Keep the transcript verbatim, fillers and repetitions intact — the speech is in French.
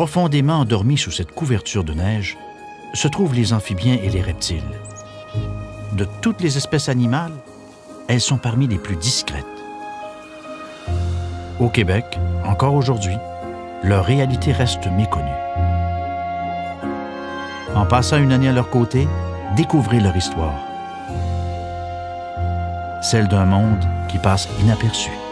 Profondément endormis sous cette couverture de neige se trouvent les amphibiens et les reptiles. De toutes les espèces animales, elles sont parmi les plus discrètes. Au Québec, encore aujourd'hui, leur réalité reste méconnue. En passant une année à leur côté, découvrez leur histoire. Celle d'un monde qui passe inaperçu.